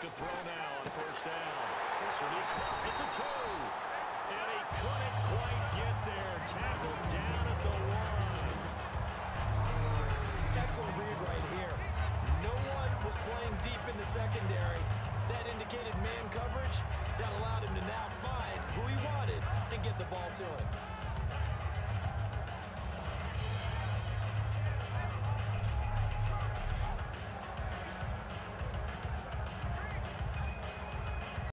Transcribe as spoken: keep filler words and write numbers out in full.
to throw now on first down. This will be caught at the two. And he couldn't quite get there. Tackled down at the one. Excellent read right here. No one was playing deep in the secondary. That indicated man coverage. That allowed him to now find who he wanted and get the ball to him.